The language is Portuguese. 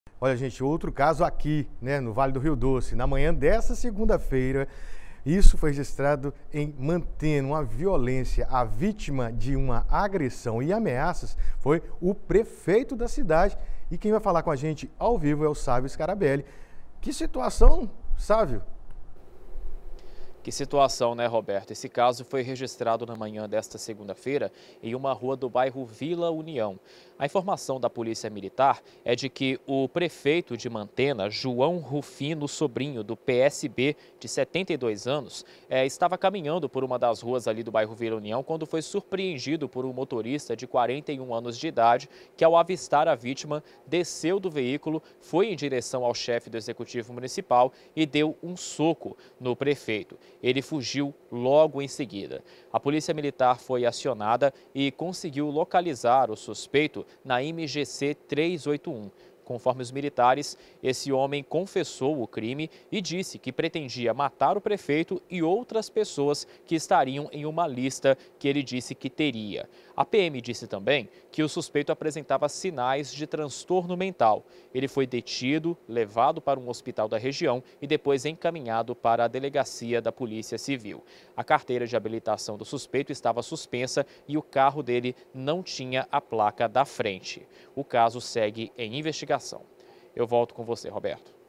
Olha, gente, outro caso aqui, né, no Vale do Rio Doce. Na manhã dessa segunda-feira, isso foi registrado em Mantena, uma violência. A vítima de uma agressão e ameaças foi o prefeito da cidade. E quem vai falar com a gente ao vivo é o Sávio Scarabelli. Que situação, Sávio? Que situação, né, Roberto? Esse caso foi registrado na manhã desta segunda-feira em uma rua do bairro Vila União. A informação da Polícia Militar é de que o prefeito de Mantena, João Rufino Sobrinho, do PSB, de 72 anos, estava caminhando por uma das ruas ali do bairro Vila União quando foi surpreendido por um motorista de 41 anos de idade que, ao avistar a vítima, desceu do veículo, foi em direção ao chefe do Executivo Municipal e deu um soco no prefeito. Ele fugiu logo em seguida. A Polícia Militar foi acionada e conseguiu localizar o suspeito na MGC 381. Conforme os militares, esse homem confessou o crime e disse que pretendia matar o prefeito e outras pessoas que estariam em uma lista que ele disse que teria. A PM disse também que o suspeito apresentava sinais de transtorno mental. Ele foi detido, levado para um hospital da região e depois encaminhado para a delegacia da Polícia Civil. A carteira de habilitação do suspeito estava suspensa e o carro dele não tinha a placa da frente. O caso segue em investigação. Eu volto com você, Roberto.